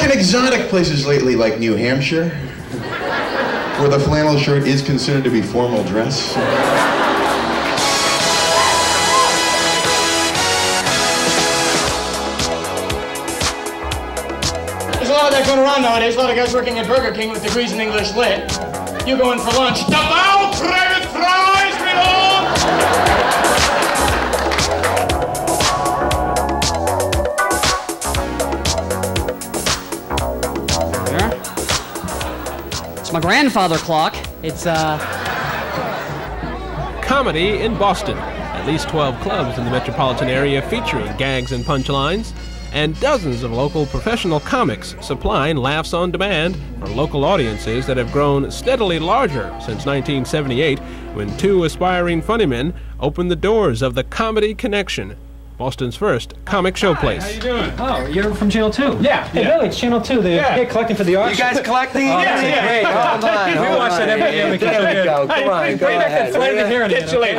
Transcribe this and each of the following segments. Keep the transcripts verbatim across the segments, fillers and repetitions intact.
in exotic places lately like New Hampshire, where the flannel shirt is considered to be formal dress. There's a lot of that going around nowadays. A lot of guys working at Burger King with degrees in English lit. You go in for lunch. Double private fries, reload! It's my grandfather clock. It's, uh... Comedy in Boston. At least twelve clubs in the metropolitan area featuring gags and punchlines, and dozens of local professional comics supplying laughs on demand for local audiences that have grown steadily larger since nineteen seventy-eight, when two aspiring funnymen opened the doors of the Comedy Connection, Boston's first comic showplace. How you doing? Oh, you're from Channel two? Yeah. Hey, yeah. Billy, it's Channel two. They're Yeah. hey, collecting for the auction. You guys collecting? Oh, yeah, yeah. Great. Hold on. We hold watch on. that every day. We There we go. Come on. Go Bring back that ahead. flame in here and Get you later.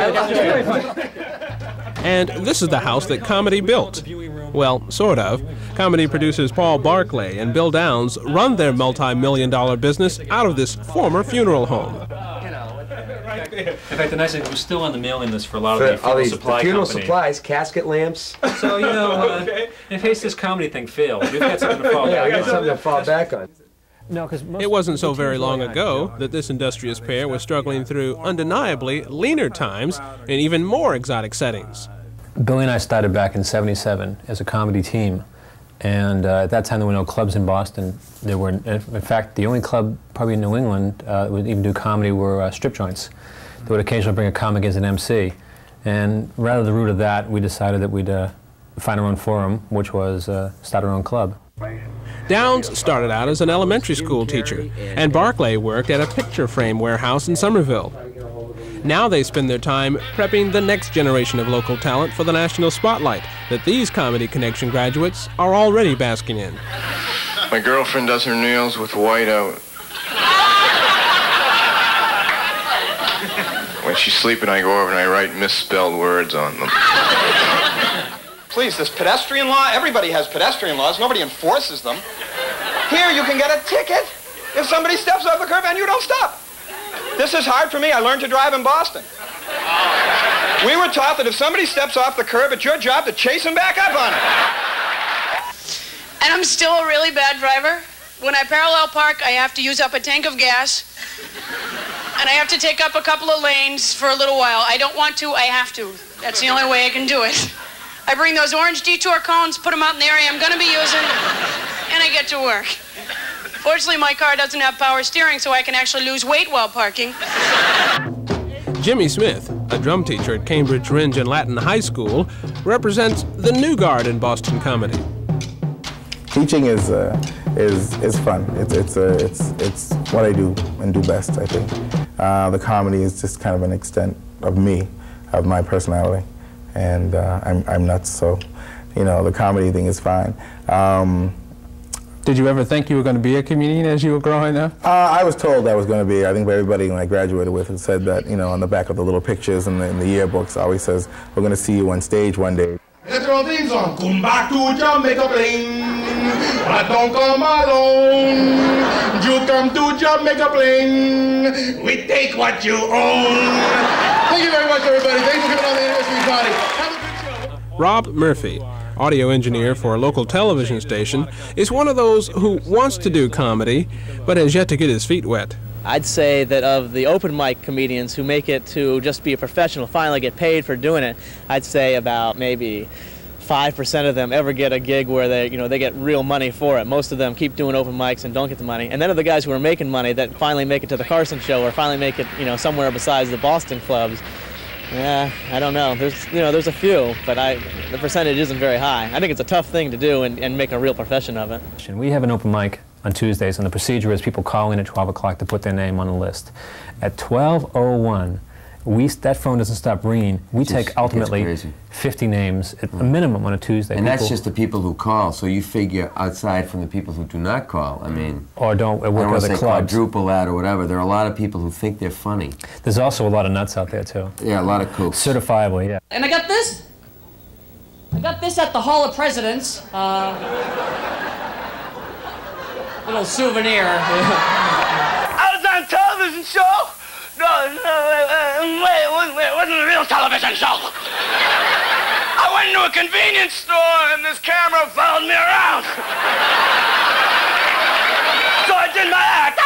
And this is the house that comedy built. Well, sort of. Comedy producers Paul Barclay and Bill Downs run their multi-million dollar business out of this former funeral home. In fact, the nice thing, we're still on the mailing list for a lot of For the all funeral these supply funeral company. supplies, casket lamps. So, you know, uh, Okay. in case this comedy thing fails, we've got something to fall Yeah, we back got on. something to fall back on. No, because It wasn't so very long ago that this industrious pair was struggling through undeniably leaner times in even more exotic settings. Billy and I started back in seventy-seven as a comedy team, and uh, at that time there were no clubs in Boston. There were, in fact, the only club probably in New England uh, that would even do comedy were uh, strip joints. They would occasionally bring a comic as an M C, and rather the root of that, we decided that we'd uh, find our own forum, which was uh, start our own club. Downs started out as an elementary school teacher, and Barclay worked at a picture frame warehouse in Somerville. Now they spend their time prepping the next generation of local talent for the national spotlight that these Comedy Connection graduates are already basking in. My girlfriend does her nails with white out. When she's sleeping, I go over and I write misspelled words on them. Please, this pedestrian law, everybody has pedestrian laws. Nobody enforces them. Here, you can get a ticket if somebody steps off the curb and you don't stop. This is hard for me. I learned to drive in Boston. We were taught that if somebody steps off the curb, it's your job to chase him back up on it. And I'm still a really bad driver. When I parallel park, I have to use up a tank of gas. And I have to take up a couple of lanes for a little while. I don't want to, I have to. That's the only way I can do it. I bring those orange detour cones, put them out in the area I'm going to be using, and I get to work. Fortunately, my car doesn't have power steering, so I can actually lose weight while parking. Jimmy Smith, a drum teacher at Cambridge Rindge and Latin High School, represents the new guard in Boston comedy. Teaching is uh, is is fun. It's it's uh, it's it's what I do and do best, I think. Uh, the comedy is just kind of an extent of me, of my personality, and uh, I'm I'm nuts. So, you know, the comedy thing is fine. Um, Did you ever think you were going to be a comedian as you were growing up? Uh, I was told I was going to be. I think everybody when I graduated with it said that, you know, on the back of the little pictures and the, in the yearbooks always says, we're going to see you on stage one day. Let's throw things on. Come back to Jamaica plane. I don't come alone. You come to Jamaica plane. We take what you own. Thank you very much, everybody. Thanks for coming on the anniversary party. Have a good show. Rob Murphy, audio engineer for a local television station, is one of those who wants to do comedy, but has yet to get his feet wet. I'd say that of the open mic comedians who make it to just be a professional, finally get paid for doing it, I'd say about maybe five percent of them ever get a gig where they, you know, they get real money for it. Most of them keep doing open mics and don't get the money. And then of the guys who are making money that finally make it to the Carson show or finally make it, you know, somewhere besides the Boston clubs. Yeah, I don't know. There's, you know, there's a few, but I, the percentage isn't very high. I think it's a tough thing to do and, and make a real profession of it. We have an open mic on Tuesdays, and the procedure is people call in at twelve o'clock to put their name on the list. At twelve oh one, we, that phone doesn't stop ringing. We Just, take ultimately fifty names at a minimum on a Tuesday. And people, that's just the people who call, so you figure outside from the people who do not call, I mean... Or don't I work don't at other say clubs. quadruple that or whatever. There are a lot of people who think they're funny. There's also a lot of nuts out there, too. Yeah, a lot of kooks. Certifiably, yeah. And I got this. I got this at the Hall of Presidents. Uh, Little souvenir. I was on a television show. No, no, wait, it wasn't, it wasn't a real television show. I went into a convenience store and this camera followed me around. So I did my act.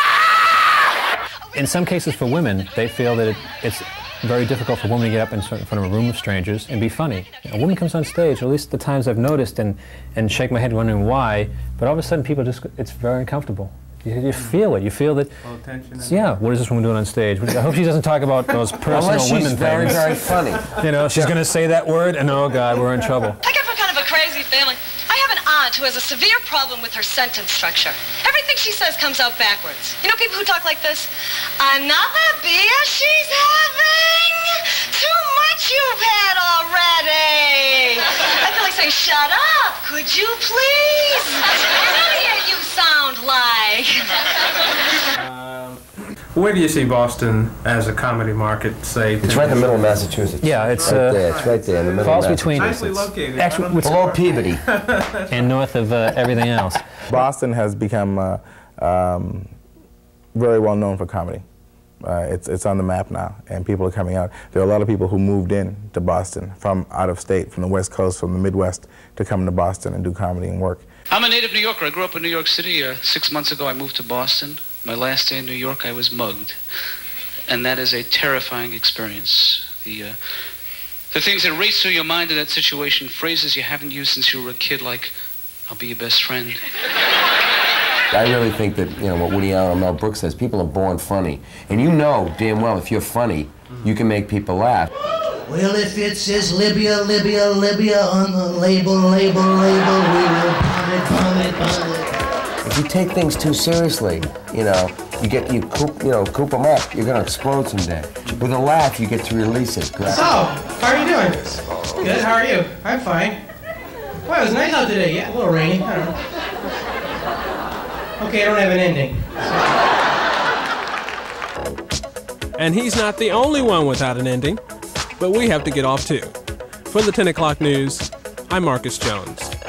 In some cases for women, they feel that it, it's very difficult for a woman to get up in front of a room of strangers and be funny. A woman comes on stage, or at least the times I've noticed, and, and shake my head wondering why, but all of a sudden people just, it's very uncomfortable. You, you feel it. You feel that, yeah, what is this woman doing on stage? I hope she doesn't talk about those personal Unless she's women very, things. very funny. You know, she's going to say that word, and oh, God, we're in trouble. I come from kind of a crazy family. I have an aunt who has a severe problem with her sentence structure. Everything she says comes out backwards. You know people who talk like this? Another beer she's having? Too much you've had already. I feel like saying, shut up, could you please? Idiot you sound like. Um, where do you see Boston as a comedy market, say? It's right in the middle of Massachusetts. Yeah, it's right uh, there. It's right there in the middle falls of between Nicely located. Actually, below Peabody and north of uh, everything else. Boston has become uh, um, very well known for comedy. Uh, it's, it's on the map now, and people are coming out. There are a lot of people who moved in to Boston from out of state, from the West Coast, from the Midwest, to come to Boston and do comedy and work. I'm a native New Yorker. I grew up in New York City. Uh, six months ago, I moved to Boston. My last day in New York, I was mugged. And that is a terrifying experience. The, uh, the things that race through your mind in that situation, phrases you haven't used since you were a kid, like, I'll be your best friend. I really think that, you know, what Woody Allen or Mel Brooks says, people are born funny. And you know damn well if you're funny, you can make people laugh. Well, if it says Libya, Libya, Libya on the label, label, label, we will bomb it, bomb it, bomb it. If you take things too seriously, you know, you get, you coop, you know, coop them up, you're gonna explode someday. With a laugh, you get to release it. So, how are you doing? Good, how are you? I'm fine. Well, it was nice out today. Yeah, a little rainy. I don't know. Okay, I don't have an ending. And he's not the only one without an ending, but we have to get off too. For the ten o'clock news, I'm Marcus Jones.